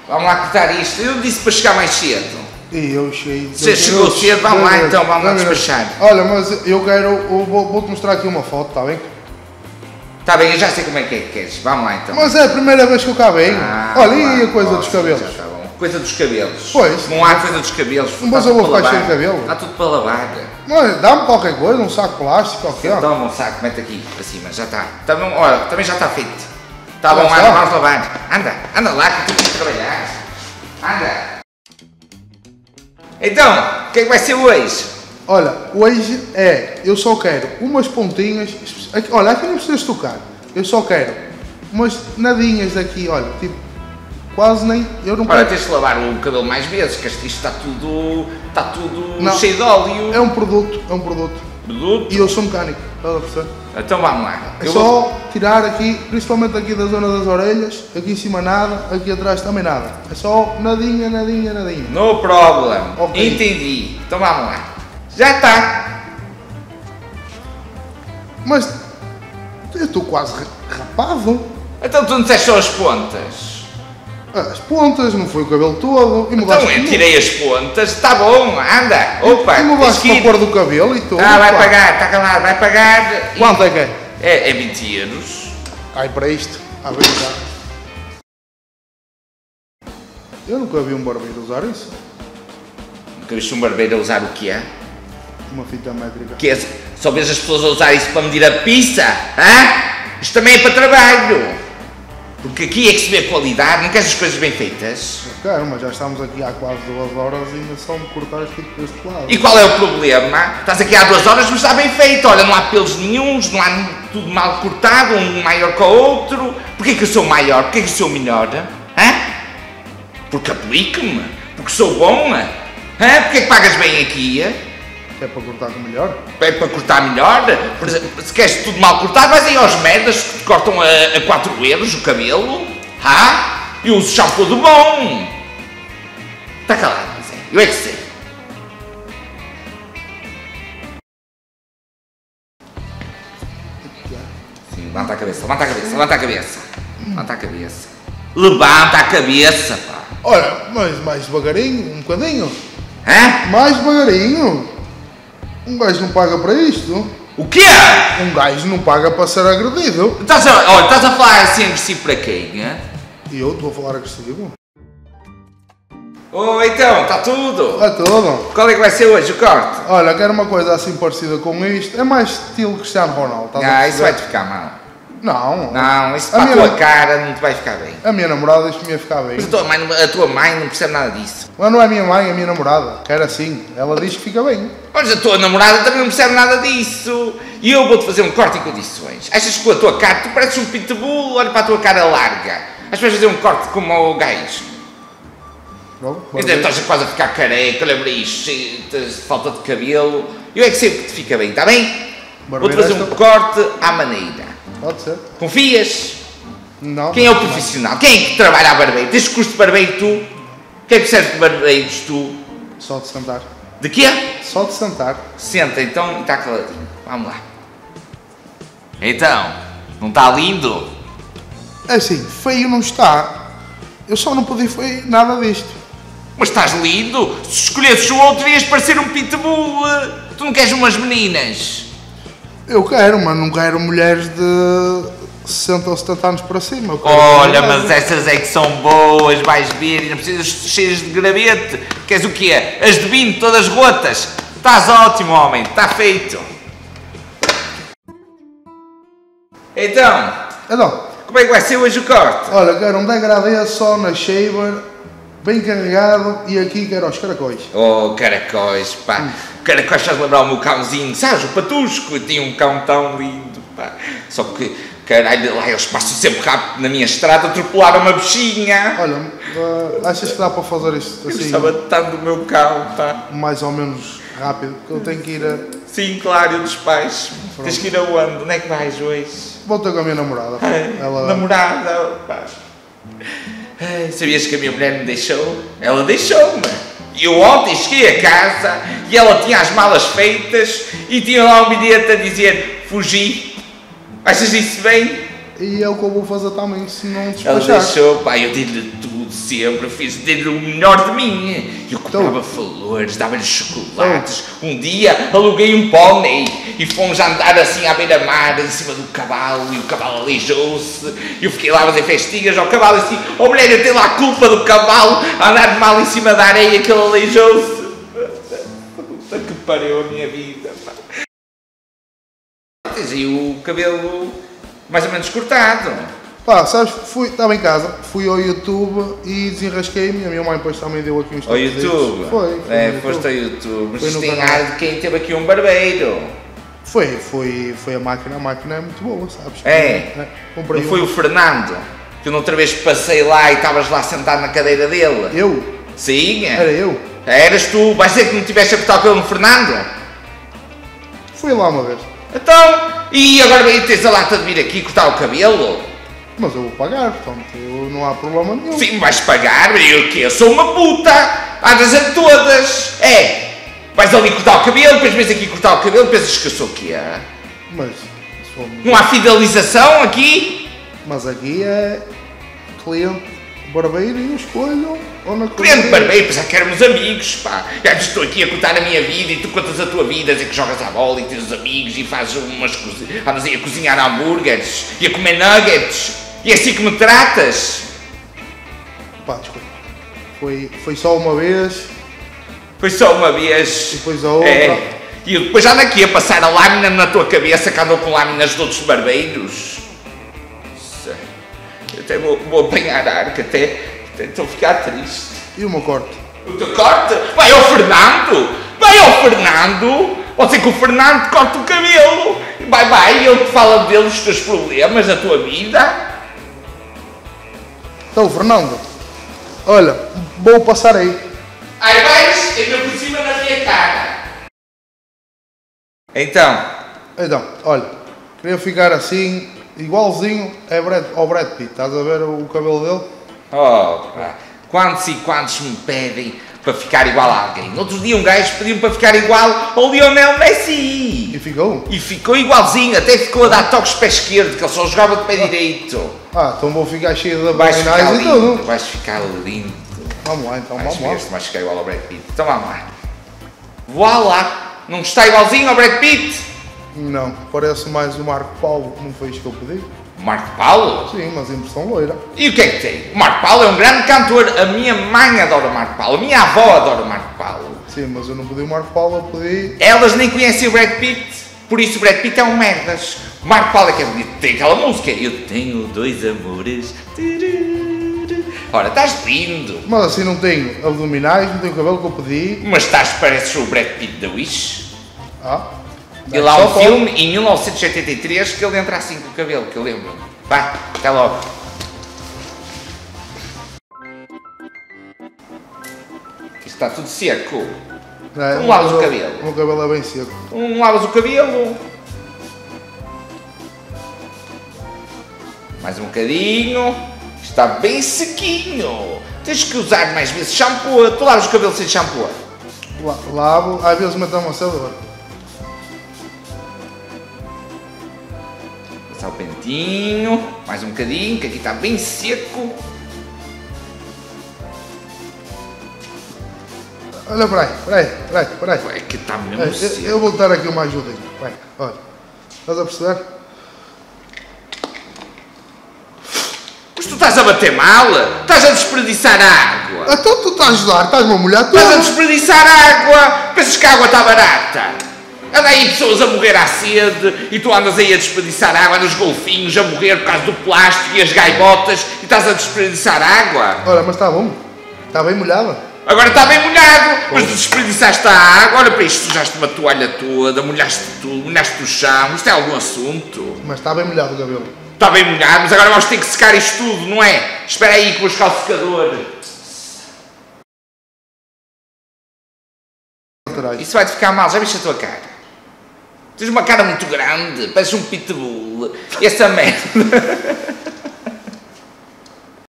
Vamos lá cortar isto. Eu disse para chegar mais cedo. E eu cheguei. Você chegou cedo, vamos lá então, vamos lá despachar. Olha, mas eu quero. Vou-te mostrar aqui uma foto, está bem? Está bem, eu já sei como é que queres. Vamos lá então. Mas é a primeira vez que eu cá venho. Olha, e a coisa dos cabelos? Já está bom. Coisa dos cabelos. Pois. Não há coisa dos cabelos. Mas eu vou ficar sem cabelo. Está tudo para lavar. Mas dá-me qualquer coisa, um saco de plástico, qualquer. Toma um saco, mete aqui para cima, já está. Olha, também já está feito. Está bom, Já anda, está? vamos lavar. Anda lá que tu tens de trabalhar. Anda. Então, o que é que vai ser hoje? Olha, hoje eu só quero umas pontinhas. Olha, aqui não precisas tocar. Eu só quero umas nadinhas daqui, olha, tipo, quase nem. Eu não Olha, quero. tens de lavar o cabelo mais vezes, que isto está tudo Não. cheio de óleo. É um produto. Produto. E eu sou mecânico, estás a perceber? Então vamos lá. É só tirar aqui, principalmente aqui da zona das orelhas, aqui em cima nada, aqui atrás também nada. É só nadinha. No problem. Ok. Entendi. Então vamos lá. Já está. Mas eu estou quase rapado. Então tu não disseste só as pontas. As pontas, não foi o cabelo todo. E Então mudaste eu tirei as pontas, está bom, anda. Opa, e mudaste a cor do cabelo e tudo. vai pá. pagar, está calado, vai pagar. Quanto é que é? É 20 euros. Ai, para isto. Ah, bem, já. Eu nunca vi um barbeiro usar isso. Nunca viste um barbeiro a usar o que é? Uma fita métrica. Que é? Só vês as pessoas a usar isso para medir a pizza? Hã? Isto também é para trabalho. Porque aqui é que se vê qualidade, não queres as coisas bem feitas? Eu quero, mas já estamos aqui há quase 2 horas e ainda só me cortar aqui deste lado. E qual é o problema? Estás aqui há 2 horas, mas está bem feito. Olha, não há pelos nenhuns, não há tudo mal cortado, um maior que o outro. Porquê que eu sou maior? Porquê que eu sou menor? Hã? Porque aplico-me? Porque sou bom? Hã? Porquê que pagas bem aqui? É para cortar melhor? É para cortar melhor? Por exemplo, se queres tudo mal cortado, vais aí aos merdas que te cortam a 4 euros o cabelo. Eu uso shampoo do bom. Está calado, Zé. Eu é que sei. Sim, levanta a cabeça, levanta a cabeça, levanta a cabeça. Levanta a cabeça. Levanta a cabeça, pá. Olha, mas mais devagarinho, um bocadinho. Hã? Mais devagarinho. Um gajo não paga para isto. O quê? Um gajo não paga para ser agredido. Estás a falar assim agressivo para quem? Hã? E eu te vou falar agressivo. Oh, então, está tudo. É tudo. Qual é que vai ser hoje o corte? Olha, quero uma coisa assim parecida com isto. É mais estilo Cristiano Ronaldo. Estás a Isso perceber? vai-te ficar mal. Não. Não, isso A para a minha- tua cara não te vai ficar bem. A minha namorada diz que me ia ficar bem. Mas a tua mãe não percebe nada disso. Mas não é a minha mãe, é a minha namorada. Quer assim. Ela diz que fica bem. Mas a tua namorada também não percebe nada disso. E eu vou-te fazer um corte em condições. Achas que com a tua cara, tu pareces um pitbull, olha para a tua cara larga. Achas que vais fazer um corte como o gajo? Logo, E deve estar quase a ficar careca, olha para isto, falta de cabelo. Eu é que sei o que te fica bem, está bem? Vou-te fazer um corte à maneira. Pode ser. Confias? Não. Quem é o profissional? Quem é que trabalha a barbeiro? Tens curso de barbeiro tu? Quem é que serve de barbeiros tu? Só de sentar. De quê? Só de sentar. Senta então e está caladinho. Vamos lá. Então, não está lindo? É assim, feio não está. Eu só não pedi foi nada disto. Mas estás lindo? Se escolhesses o outro ias parecer um pitbull. Tu não queres umas meninas? Eu quero, mas não quero mulheres de 60 ou 70 anos para cima. Eu quero Olha, mulheres. mas essas é que são boas, vais ver, e não precisas cheias de gravete. Queres o quê? As de vinho, todas rotas. Estás ótimo, homem, está feito. Então, como é que vai ser hoje o corte? Olha, quero um degradê só na shaver, bem carregado, e aqui quero os caracóis. Oh, caracóis, pá. Caracóis faz lembrar o meu cãozinho, sabes? O Patusco. Eu tinha um cão tão lindo, pá. Só que, caralho, lá eles passam sempre rápido na minha estrada, atropelaram uma bichinha. Olha, achas que dá para fazer isto Eu assim, gostava tanto do meu cão, pá. mais ou menos rápido? Que eu tenho que ir a... Sim, claro, eu dos pais. Tens que ir aonde? Onde é que vais hoje? Vou ter com a minha namorada. pá. Ela... Namorada, pá. Ai, sabias que a minha mulher me deixou? Ela deixou-me. Eu ontem cheguei a casa e ela tinha as malas feitas e tinha lá um bilhete a dizer fugi. Achas isso bem? E é o que eu vou fazer também, se não Ela despachar. deixou, pá, eu dei-lhe tudo. tudo, sempre. Fiz o melhor de mim. Eu comprava flores, dava-lhe chocolates. Um dia aluguei um pônei e fomos andar assim à beira-mar, em cima do cavalo, e o cavalo aleijou-se. E eu fiquei lá a fazer festinhas ao cavalo assim: oh mulher, eu tenho lá a culpa do cavalo a andar mal em cima da areia que ele aleijou-se. Puta que pariu a minha vida. E o cabelo mais ou menos cortado. Pá, sabes, estava em casa, fui ao YouTube e desenrasquei-me. A minha mãe depois também deu aqui uns ao YouTube? Foi foste ao YouTube. Mas foi tem ar de quem teve aqui um barbeiro. Foi a máquina é muito boa, sabes? Não foi o Fernando? Que eu outra vez passei lá e estavas lá sentado na cadeira dele. Eu? Sim. Era eu? Eras tu? Vais dizer que não tiveste a cortar o cabelo no Fernando? Fui lá uma vez. Então, e agora tens a lata de vir aqui cortar o cabelo? Mas eu vou pagar, portanto não há problema nenhum. Sim, vais pagar, mas eu o quê? Eu sou uma puta! Andas a todas! Vais ali cortar o cabelo, depois vens aqui cortar o cabelo, pensas que eu sou o quê? Mas... Não há fidelização aqui? Mas aqui é cliente barbeiro e eu escolho onde cliente barbeiro, pensar que éramos amigos, pá. Já estou aqui a contar a minha vida e tu contas a tua vida, a dizer que jogas à bola e tens os amigos e fazes andas aí a cozinhar hambúrgueres e a comer nuggets e é assim que me tratas. Pá, desculpa. Foi só uma vez. Foi só uma vez. E depois a outra. E eu depois ando aqui a passar a lâmina na tua cabeça que andou com lâminas de outros barbeiros. Eu até vou apanhar ar, que até estou a ficar triste. E o meu corte? O teu corte? Vai ao Fernando! Vai ao Fernando! Pode ser que o Fernando te corte o cabelo! Vai, ele te fala dele, os teus problemas, da tua vida. Então, Fernando, olha, vou passar aí. Aí vais, ainda por cima da minha cara. Então, olha, queria ficar assim, igualzinho ao Brad Pitt. Estás a ver o cabelo dele? Quantos e quantos me pedem para ficar igual a alguém? No outro dia um gajo pediu-me para ficar igual ao Lionel Messi. E ficou? E ficou igualzinho, até ficou a dar toques pé esquerdo, que ele só jogava de pé direito. Então vou ficar cheio de vais ficar e tudo. Vais ficar lindo. Vamos lá então, vamos lá. Vais ficar igual ao Brad Pitt. Então vamos lá. Voilá! Não está igualzinho ao Brad Pitt? Não, parece mais o Marco Paulo, não foi isto que eu pedi. Marco Paulo? Sim, mas impressão loira. E o que é que tem? O Marco Paulo é um grande cantor. A minha mãe adora o Marco Paulo. A minha avó adora o Marco Paulo. Sim, mas eu não pedi o Marco Paulo, eu pedi... Elas nem conhecem o Brad Pitt. Por isso o Brad Pitt é um merdas. O Marco Paulo é que é bonito. Tem aquela música. Eu tenho dois amores. Ora, estás lindo. Mas assim não tenho abdominais, não tenho o cabelo que eu pedi. Mas pareces o Brad Pitt da Wish. E lá um filme, em 1983, que ele entra assim com o cabelo, que eu lembro. Vá, até logo. Isto está tudo seco. Não lavas o cabelo. O meu cabelo é bem seco. Não lavas o cabelo. Mais um bocadinho. Está bem sequinho. Tens que usar mais vezes shampoo. Tu lavas o cabelo sem shampoo? Lavo, às vezes meto uma amassador. Passar o pentinho, mais um bocadinho, que aqui está bem seco. Olha, peraí. É que está mesmo seco. Eu vou dar aqui uma ajudinha. Vai, olha. Estás a perceber? Mas tu estás a bater mal? Estás a desperdiçar água? Então tu estás a ajudar, estás-me a molhar tudo. Estás a desperdiçar água? Pensas que a água está barata? Anda aí pessoas a morrer à sede e tu andas aí a desperdiçar água, nos golfinhos a morrer por causa do plástico e as gaivotas e estás a desperdiçar água. Olha, mas está bom, está bem molhada. Agora está bem molhado, mas tu desperdiçaste a água, olha para isto, sujaste uma toalha toda, molhaste tudo, molhaste o chão, isto é algum assunto. Mas está bem molhado o cabelo. Está bem molhado, mas agora vamos ter que secar isto tudo, não é? Espera aí que vou buscar o secador. Isso vai-te ficar mal, já viste a tua cara? Tens uma cara muito grande, pareces um pitbull. Essa merda.